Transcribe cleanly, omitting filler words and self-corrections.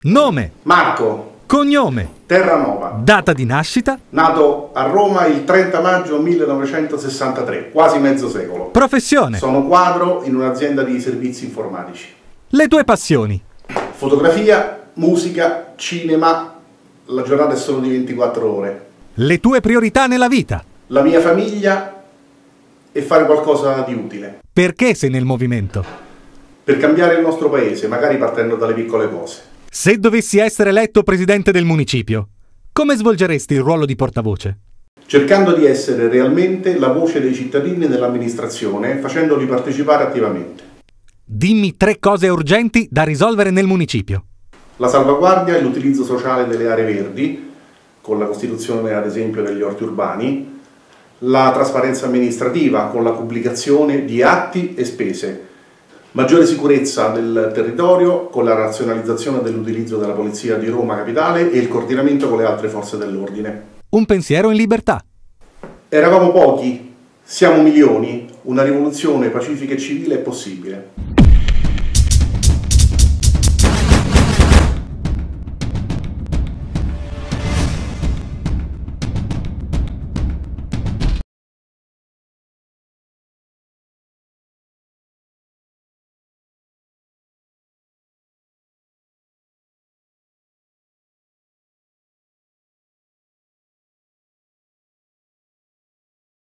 Nome. Marco. Cognome. Terranova. Data di nascita. Nato a Roma il 30 maggio 1963, quasi mezzo secolo. Professione. Sono quadro in un'azienda di servizi informatici. Le tue passioni. Fotografia, musica, cinema. La giornata è solo di 24 ore. Le tue priorità nella vita. La mia famiglia e fare qualcosa di utile. Perché sei nel movimento? Per cambiare il nostro paese, magari partendo dalle piccole cose. Se dovessi essere eletto presidente del municipio, come svolgeresti il ruolo di portavoce? Cercando di essere realmente la voce dei cittadini nell'amministrazione, facendoli partecipare attivamente. Dimmi 3 cose urgenti da risolvere nel municipio. La salvaguardia e l'utilizzo sociale delle aree verdi, con la costituzione ad esempio degli orti urbani, la trasparenza amministrativa con la pubblicazione di atti e spese, maggiore sicurezza del territorio con la razionalizzazione dell'utilizzo della Polizia di Roma Capitale e il coordinamento con le altre forze dell'ordine. Un pensiero in libertà. Eravamo pochi, siamo milioni, una rivoluzione pacifica e civile è possibile.